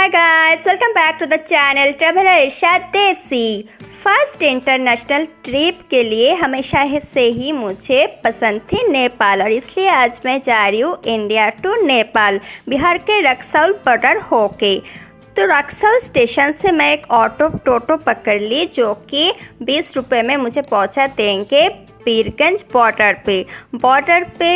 Hi guys, welcome back to the channel traveller Irshad Desi. First international trip के लिए हमेशा से ही मुझे पसंद थी नेपाल, और इसलिए आज मैं जा रही हूँ इंडिया टू नेपाल, बिहार के रक्सौल बॉर्डर होके। तो रक्सौल स्टेशन से मैं एक टोटो पकड़ ली, जो कि 20 रुपये में मुझे पहुँचा देंगे पीरगंज बॉर्डर पे।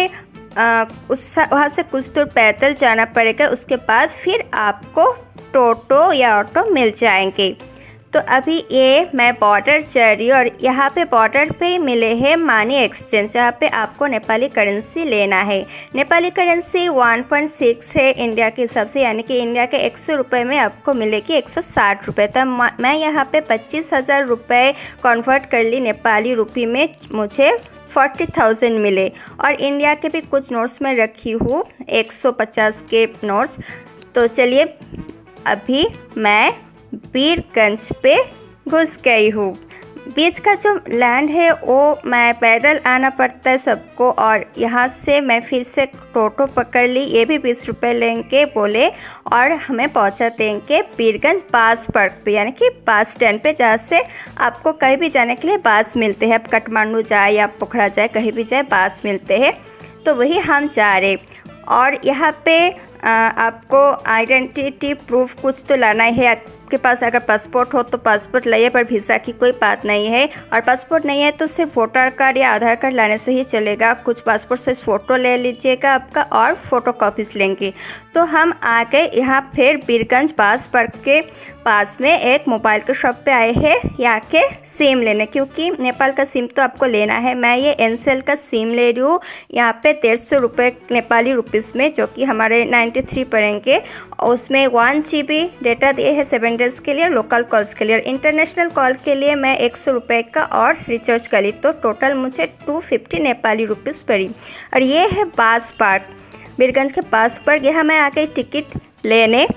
वहाँ से कुछ दूर पैदल जाना पड़ेगा, उसके बाद फिर आपको टोटो या ऑटो मिल जाएंगे। तो अभी ये मैं बॉर्डर जा रही हूँ, और यहाँ पे बॉर्डर पे मिले हैं मनी एक्सचेंज, जहाँ पे आपको नेपाली करेंसी लेना है। नेपाली करेंसी 1.6 है इंडिया के हिसाब से, यानी कि इंडिया के 100 रुपये में आपको मिलेगी 160 रुपये। तब मैं यहाँ पे 25,000 रुपये कन्वर्ट कर ली नेपाली रुपये में, मुझे 40,000 मिले। और इंडिया के भी कुछ नोट्स में रखी हूँ, 150 के नोट्स। तो चलिए अभी मैं पीरगंज पे घुस गई हूँ। बीच का जो लैंड है वो मैं पैदल आना पड़ता है सबको, और यहाँ से मैं फिर से टोटो पकड़ ली। ये भी 20 रुपये लेंगे बोले, और हमें पहुँचा देंगे पीरगंज बास पार्क पे, यानी कि बास स्टैंड पे, जहाँ से आपको कहीं भी जाने के लिए बास मिलते हैं। आप काठमांडू जाए या पोखरा जाए, कहीं भी जाए बास मिलते हैं। तो वही हम जा रहे। और यहाँ पे आपको आइडेंटिटी प्रूफ कुछ तो लाना है। आपके पास अगर पासपोर्ट हो तो पासपोर्ट लाइए, पर वीज़ा की कोई बात नहीं है। और पासपोर्ट नहीं है तो सिर्फ वोटर कार्ड या आधार कार्ड लाने से ही चलेगा। कुछ पासपोर्ट साइज फ़ोटो ले लीजिएगा आपका, और फ़ोटो कॉपीज़ लेंगे। तो हम आ गए यहाँ फिर पीरगंज बास पार्क के पास में एक मोबाइल के शॉप पे आए हैं यहाँ के सिम लेने, क्योंकि नेपाल का सिम तो आपको लेना है। मैं ये एनसेल का सिम ले रही हूँ यहाँ पे 150 रुपये नेपाली रुपीज़ में, जो कि हमारे 93 पड़ेंगे। उसमें 1 GB डेटा दिए है 7 डेज़ के लिए, लोकल कॉल्स के लिए। इंटरनेशनल कॉल के लिए मैं 100 रुपये का और रिचार्ज कर ली, तो टोटल मुझे 250 नेपाली रुपीज़ पड़ी। और ये है बास पार्क, पीरगंज के बास पार्क। यहाँ मैं आ गई टिकट लेने।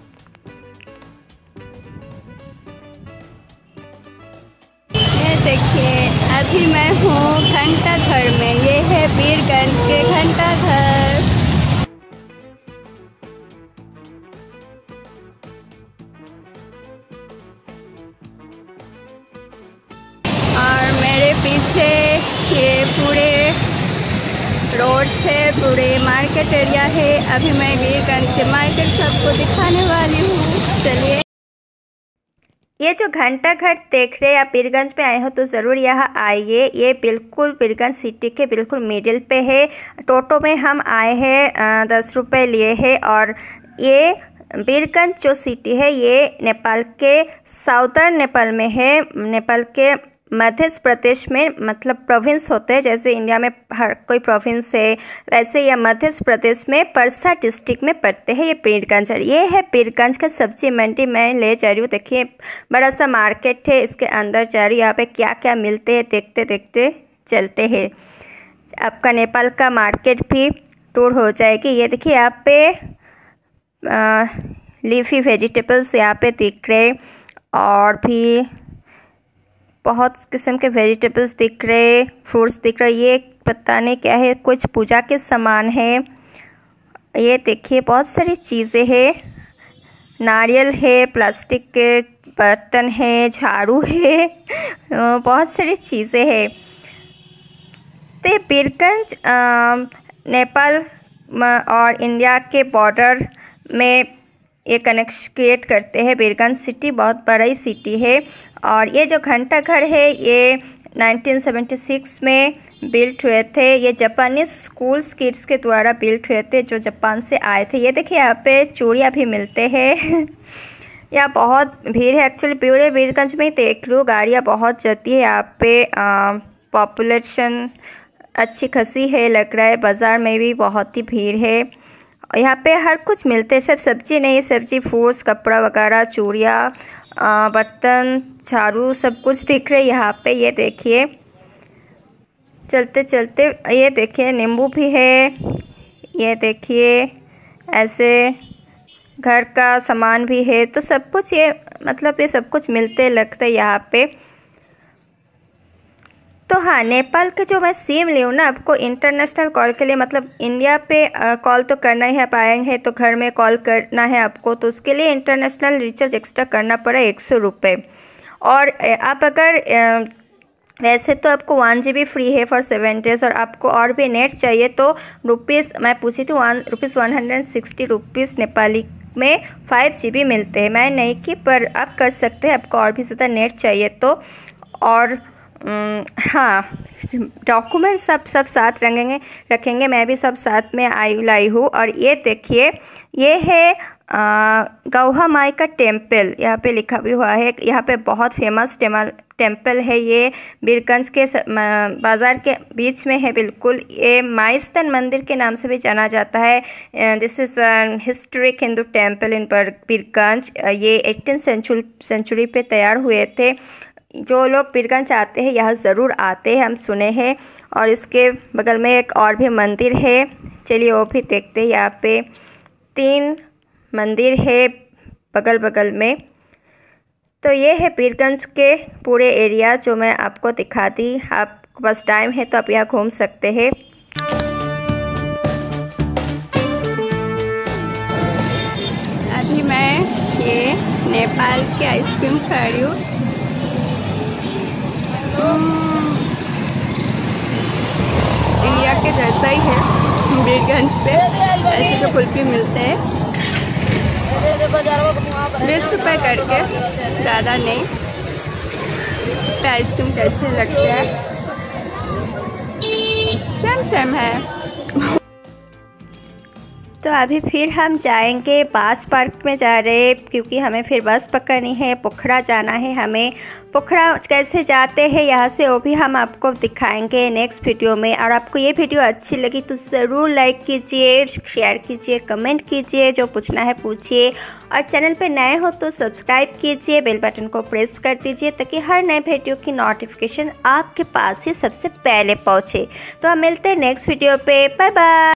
देखिए अभी मैं हूँ घंटा घर में। ये है पीरगंज के घंटा घर। और मेरे पीछे ये पूरे रोड से पूरे मार्केट एरिया है। अभी मैं पीरगंज के मार्केट सबको दिखाने वाली हूँ। चलिए, ये जो घंटा घर देख रहे हैं, आप पीरगंज पे आए हो तो ज़रूर यहाँ आइए। ये बिल्कुल पीरगंज सिटी के बिल्कुल मिडिल पे है। टोटो में हम आए हैं, 10 रुपये लिए हैं। और ये पीरगंज जो सिटी है ये नेपाल के साउदर्न नेपाल में है। नेपाल के मध्य प्रदेश में, मतलब प्रोविंस होते हैं, जैसे इंडिया में हर कोई प्रोविंस है, वैसे यह मध्य प्रदेश में परसा डिस्ट्रिक्ट में पड़ते हैं ये पीरगंज। ये है पीरगंज का सब्जी मंडी, मैं ले जा रही हूँ। देखिए बड़ा सा मार्केट है, इसके अंदर जा रही हूँ। यहाँ पे क्या क्या मिलते हैं देखते देखते चलते हैं। आपका नेपाल का मार्केट भी टूर हो जाएगी। ये देखिए यहाँ पे लीफी वेजिटेबल्स यहाँ पे दिख रहे, और भी बहुत किस्म के वेजिटेबल्स दिख रहे, फ्रूट्स दिख रहे। ये पता नहीं क्या है, कुछ पूजा के सामान है। ये देखिए बहुत सारी चीज़ें हैं, नारियल है, प्लास्टिक के बर्तन है, झाड़ू है, बहुत सारी चीज़ें हैं। तो पीरगंज नेपाल और इंडिया के बॉर्डर में ये कनेक्शन क्रिएट करते हैं। पीरगंज सिटी बहुत बड़ी सिटी है। और ये जो घंटा घर है ये 1976 में बिल्ट हुए थे। ये जापानीज स्कूल्स किड्स के द्वारा बिल्ट हुए थे, जो जापान से आए थे। ये देखिए यहाँ पे चूड़ियाँ भी मिलते हैं। यहाँ बहुत भीड़ है। एक्चुअली पूरे पीरगंज में ही देख लूँ, गाड़ियाँ बहुत जाती है यहाँ पे। पॉपुलेशन अच्छी खासी है लग रहा है। बाज़ार में भी बहुत ही भीड़ है। यहाँ पे हर कुछ मिलते हैं, सब सब्जी नहीं, सब्जी, फ्रूट्स, कपड़ा वगैरह, चूड़ियाँ, बर्तन, झाड़ू, सब कुछ दिख रहे यहाँ पे। ये देखिए चलते चलते, ये देखिए नींबू भी है। ये देखिए ऐसे घर का सामान भी है। तो सब कुछ ये मतलब ये सब कुछ मिलते लगता है यहाँ पे। तो हाँ, नेपाल के जो मैं सिम ली हूँ ना, आपको इंटरनेशनल कॉल के लिए, मतलब इंडिया पे कॉल तो करना ही, आप आएंगे तो घर में कॉल करना है आपको, तो उसके लिए इंटरनेशनल रिचार्ज एक्स्ट्रा करना पड़ा 100 रुपये। और आप अगर वैसे तो आपको 1 GB फ्री है फॉर 7 डेज़, और आपको और भी नेट चाहिए तो मैं पूछी थी ₹160 नेपाली में 5 GB मिलते हैं। मैं नहीं की, पर आप कर सकते हैं, आपको और भी ज़्यादा नेट चाहिए तो। और हाँ, डॉक्यूमेंट सब साथ रखेंगे। मैं भी सब साथ में लाई हूँ। और ये देखिए, ये है गौहा माई का टेम्पल, यहाँ पे लिखा भी हुआ है। यहाँ पे बहुत फेमस टेम्पल है, ये बीरगंज के बाज़ार के बीच में है बिल्कुल। ये माईस्थान मंदिर के नाम से भी जाना जाता है। This is historic Hindu temple in Birgunj. ये 18th सेंचुरी पे तैयार हुए थे। जो लोग बीरगंज आते हैं यहाँ ज़रूर आते हैं, हम सुने हैं। और इसके बगल में एक और भी मंदिर है, चलिए वो भी देखते हैं। यहाँ पे 3 मंदिर है बगल में। तो ये है बीरगंज के पूरे एरिया जो मैं आपको दिखा दी। आपके पास टाइम है तो आप यहाँ घूम सकते हैं। अभी मैं ये नेपाल की आइसक्रीम खा रही हूँ। इंडिया के जैसा ही है, बीरगंज पे ऐसे जो कुल्फी मिलते हैं 20 रुपये करके, ज़्यादा नहीं। तो आइसक्रीम कैसे लगते हैं, सेम है। तो अभी फिर हम जाएंगे बास पार्क में जा रहे, क्योंकि हमें फिर बस पकड़नी है, पोखरा जाना है हमें। पोखरा कैसे जाते हैं यहाँ से वो भी हम आपको दिखाएंगे नेक्स्ट वीडियो में। और आपको ये वीडियो अच्छी लगी तो ज़रूर लाइक कीजिए, शेयर कीजिए, कमेंट कीजिए, जो पूछना है पूछिए। और चैनल पे नए हो तो सब्सक्राइब कीजिए, बेल बटन को प्रेस कर दीजिए, ताकि हर नए वीडियो की नोटिफिकेशन आपके पास ही सबसे पहले पहुँचे। तो हम मिलते हैं नेक्स्ट वीडियो पे। Bye bye.